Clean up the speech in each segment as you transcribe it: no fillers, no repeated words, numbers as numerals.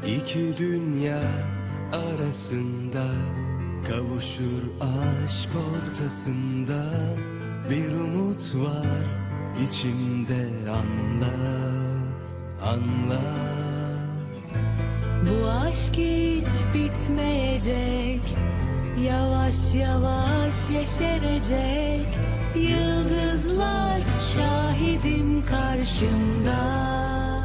İki dünya arasında kavuşur aşk ortasında. Bir umut var içimde, anla, anla. Bu aşk hiç bitmeyecek, yavaş yavaş yeşerecek. Yıldızlar şahidim karşımda.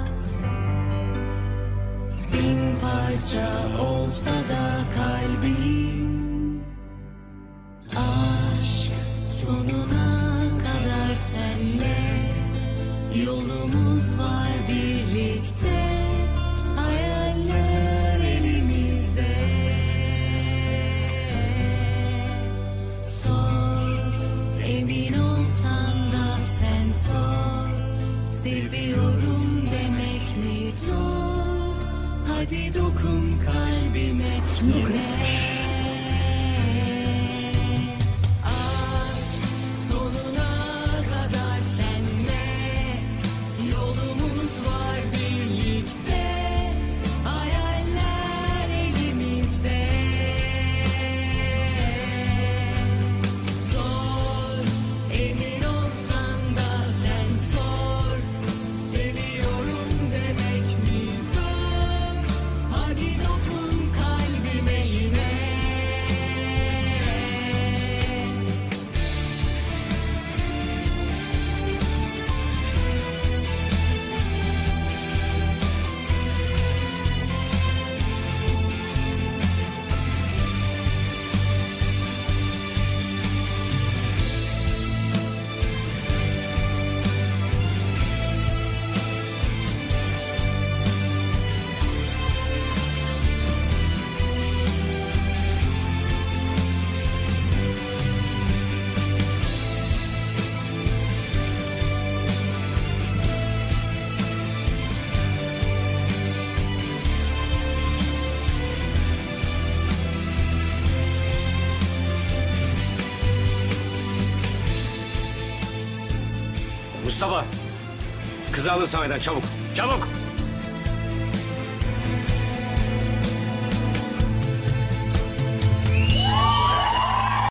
Bin parça olsa da kalbim, aşk sonuna kadar senle. Yolumuz var birlikte, hayaller elimizde. Sor, emin olsan da sen sor. Seviyorum demek mi zor? Hadi dokun kalbime yine. Aşk sonuna kadar senle. Yolumuz var birlikte, hayaller elimizde. Sor, emin olsan da sen sor. Seviyorum demek mi zor? Hadi dokun kalbime yine. Mustafa, kızı alın sahneden çabuk, çabuk.